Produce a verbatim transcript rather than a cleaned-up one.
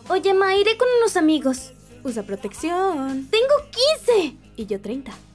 Oye, Ma, iré con unos amigos. Usa protección. Tengo quince. Y yo treinta.